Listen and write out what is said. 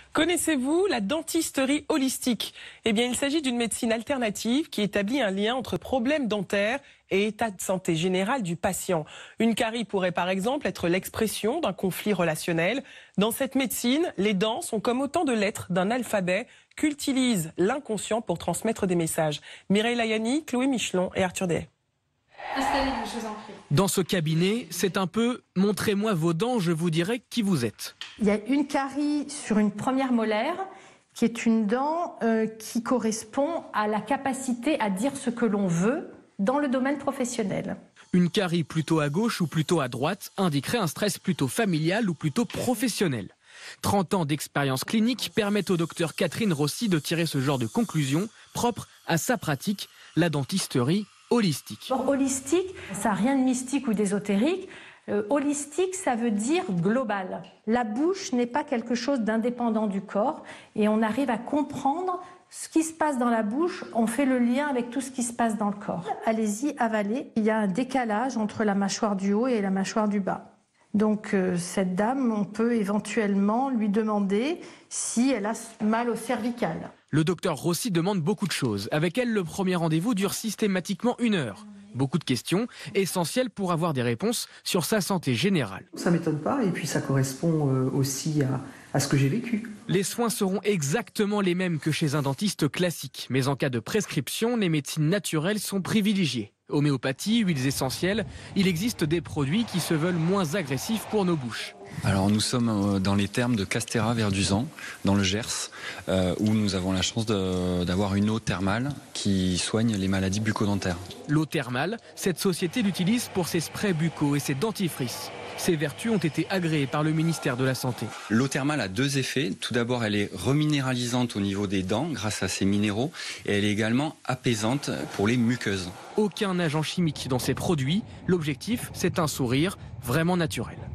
Connaissez-vous la dentisterie holistique? Eh bien, il s'agit d'une médecine alternative qui établit un lien entre problèmes dentaires et état de santé général du patient. Une carie pourrait par exemple être l'expression d'un conflit relationnel. Dans cette médecine, les dents sont comme autant de lettres d'un alphabet qu'utilise l'inconscient pour transmettre des messages. Mireille Layani, Chloé Michelon et Arthur Dehaye. Installez-vous, je vous en prie. Dans ce cabinet, c'est un peu « montrez-moi vos dents, je vous dirai qui vous êtes ». Il y a une carie sur une première molaire qui est une dent qui correspond à la capacité à dire ce que l'on veut dans le domaine professionnel. Une carie plutôt à gauche ou plutôt à droite indiquerait un stress plutôt familial ou plutôt professionnel. 30 ans d'expérience clinique permettent au docteur Catherine Rossi de tirer ce genre de conclusion propre à sa pratique, la dentisterie holistique. Or, holistique, ça n'a rien de mystique ou d'ésotérique. Holistique, ça veut dire global. La bouche n'est pas quelque chose d'indépendant du corps et on arrive à comprendre ce qui se passe dans la bouche, on fait le lien avec tout ce qui se passe dans le corps. Allez-y, avalez. Il y a un décalage entre la mâchoire du haut et la mâchoire du bas. Donc cette dame, on peut éventuellement lui demander si elle a mal au cervical. Le docteur Rossi demande beaucoup de choses. Avec elle, le premier rendez-vous dure systématiquement 1 heure. Beaucoup de questions, essentielles pour avoir des réponses sur sa santé générale. Ça m'étonne pas et puis ça correspond aussi à ce que j'ai vécu. Les soins seront exactement les mêmes que chez un dentiste classique. Mais en cas de prescription, les médecines naturelles sont privilégiées. Homéopathie, huiles essentielles, il existe des produits qui se veulent moins agressifs pour nos bouches. Alors nous sommes dans les thermes de Castéra-Verduzan, dans le Gers, où nous avons la chance d'avoir une eau thermale qui soigne les maladies bucco-dentaires. L'eau thermale, cette société l'utilise pour ses sprays buccaux et ses dentifrices. Ses vertus ont été agréées par le ministère de la Santé. L'eau thermale a 2 effets. Tout d'abord, elle est reminéralisante au niveau des dents grâce à ses minéraux et elle est également apaisante pour les muqueuses. Aucun agent chimique dans ces produits. L'objectif, c'est un sourire vraiment naturel.